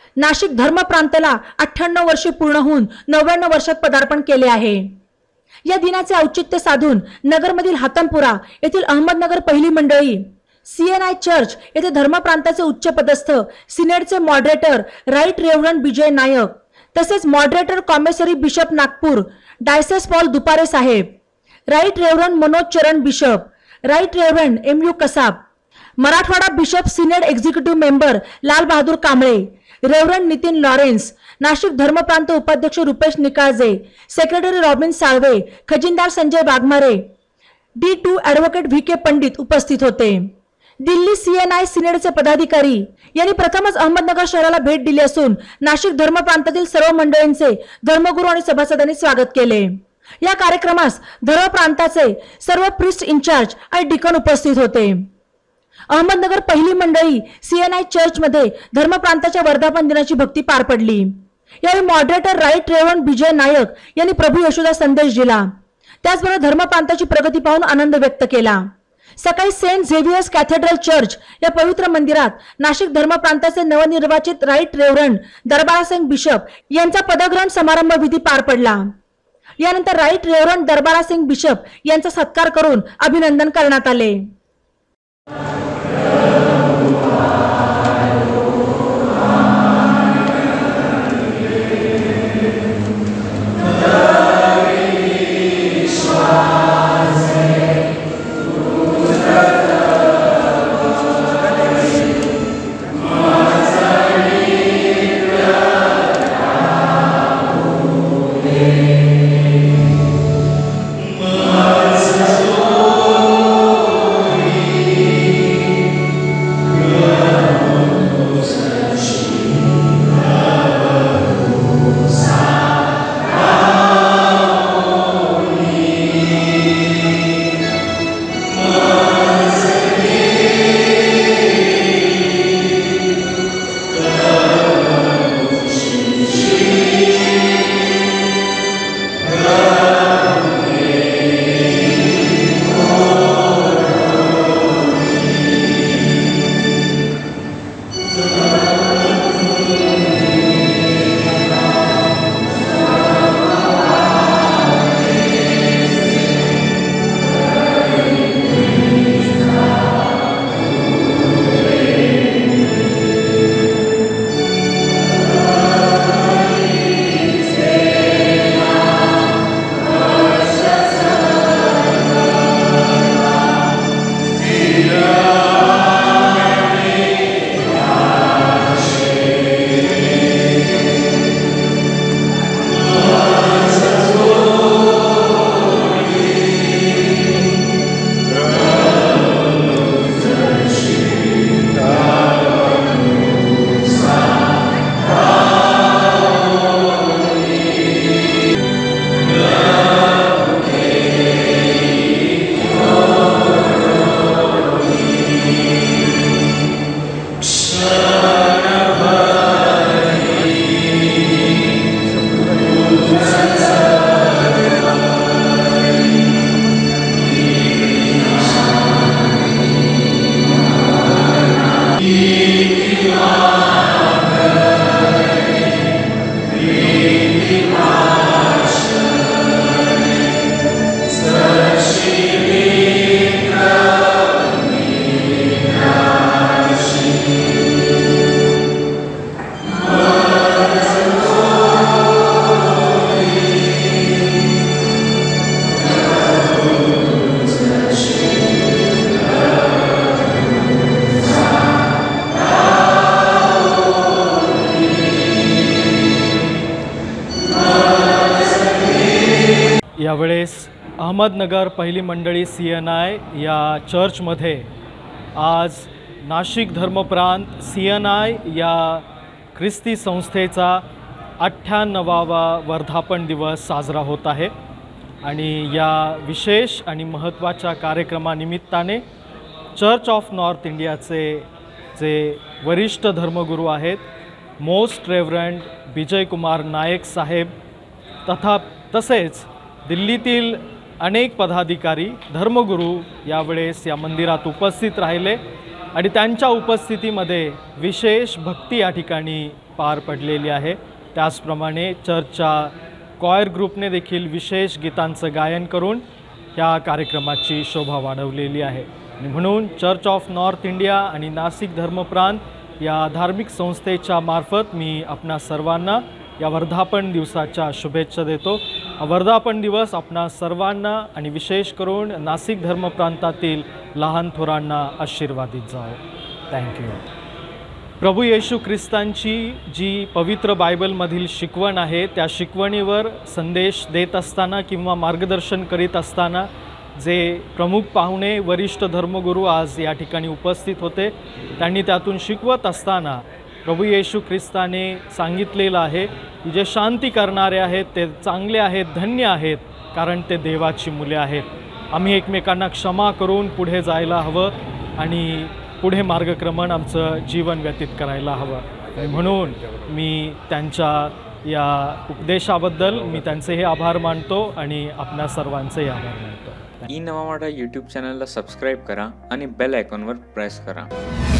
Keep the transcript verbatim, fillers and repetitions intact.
नाशिक धर्म प्रांताला अठ्ठ्याण्णव वर्षे पूर्ण होऊन नव्याण्णव वर्षात पदार्पण केले आहे। या दिनाचे औचित्य साधून नगरमधील हातमपुरा येथील अहमदनगर पहिली मंडळी सीएनआय चर्च येथे धर्म प्रांताचे उच्च पदस्थ सिनेटचे moderator right reverend Vijay Nayak तसेच moderator commissary bishop Nagpur diocese Paul Dupare Saheb, right reverend Manoj Charan bishop, right reverend M U Kasab, Marathwada bishop senate executive member Lal Bahadur Kamble, reverend Nitin Lawrence, Nashik धर्मप्रांत उपाध्यक्ष रुपेश निकाळजे, सेक्रेटरी रॉबिन साळवे, खजिनदार Sanjay Waghmare, D two advocate V K Pandit उपस्थित होते। दिल्ली सीएनआय सिनेटचे पदाधिकारी यांनी प्रथमच अहमदनगर शहराला भेट दिली असून नाशिक धर्मप्रांतातील सर्व मंडळींचे धर्मगुरू आणि सभासदांनी स्वागत केले। या कार्यक्रमास धर्मप्रांताचे सर्व प्रिस्ट इन्चार्ज आणि डिकन उपस्थित होते। अहमदनगर पहिली मंडळी सीएनआय चर्च मध्ये धर्मप्रांताच्या वर्धापन दिनाची भक्ती पार पडली। यावेळी moderator right reverend Vijay Nayak यांनी प्रभू येशूचा संदेश दिला। त्याचबरोबर धर्मप्रांताची प्रगती पाहून आनंद व्यक्त केला। सकाळी सेंट झेवियर्स कॅथेड्रल चर्च या पवित्र मंदिरात नाशिक धर्मप्रांताचे नवनिर्वाचित राईट रेव्हरंड दरबारासिंग बिशप यांचा पदग्रहण समारंभ विधी पार पडला। यानंतर राईट रेव्हरंड दरबारासिंग बिशप यांचा सत्कार करून अभिनंदन करण्यात आले। यावेळेस अहमदनगर पहिली मंडळी सीएनआय या चर्चमध्ये आज नाशिक धर्मप्रांत सीएनआय या ख्रिस्ती संस्थेचा अठ्ठ्याण्णवावा वर्धापन दिवस साजरा होत आहे आणि या विशेष आणि महत्त्वाच्या कार्यक्रमानिमित्ताने चर्च ऑफ नॉर्थ इंडियाचे जे वरिष्ठ धर्मगुरू आहेत मोस्ट रेव्हरंड विजय कुमार नायक साहेब तथा तसेच दिल्लीतील अनेक पदाधिकारी धर्मगुरू यावेळेस या मंदिरात उपस्थित राहिले आणि त्यांच्या उपस्थितीमध्ये विशेष भक्ती या ठिकाणी पार पडलेली आहे. त्याचप्रमाणे चर्चच्या कॉयर ग्रुपने देखील विशेष गीतांचं गायन करून ह्या कार्यक्रमाची शोभा वाढवलेली आहे. आणि म्हणून चर्च ऑफ नॉर्थ इंडिया आणि नाशिक धर्मप्रांत या धार्मिक संस्थेच्या मार्फत मी आपणा सर्वांना या वर्धापन दिवसाच्या शुभेच्छा देतो. हा वर्धापन दिवस आपणा सर्वांना आणि विशेष करून नाशिक धर्मप्रांतातील लहान थोरांना आशीर्वादित जाओ. थँक्यू. प्रभू येशू ख्रिस्तांची जी पवित्र बायबलमधील शिकवण आहे त्या शिकवणीवर संदेश देत असताना किंवा मार्गदर्शन करीत असताना जे प्रमुख पाहुणे वरिष्ठ धर्मगुरू आज या ठिकाणी उपस्थित होते, त्यांनी त्यातून शिकवत असताना प्रभू येशू ख्रिस्ताने सांगितलेलं आहे की जे शांती करणारे आहेत ते चांगले आहेत, धन्य आहेत, कारण ते देवाची मुले आहेत. आम्ही एकमेकांना क्षमा करून पुढे जायला हवं आणि पुढे मार्गक्रमण आमचं जीवन व्यतीत करायला हवं. म्हणून मी त्यांच्या या उपदेशाबद्दल मी त्यांचेही आभार मानतो आणि आपणा सर्वांचेही आभार मानतो. ई नवा मराठा यूट्यूब चॅनलला सबस्क्राईब करा आणि बेल आयकॉनवर प्रेस करा.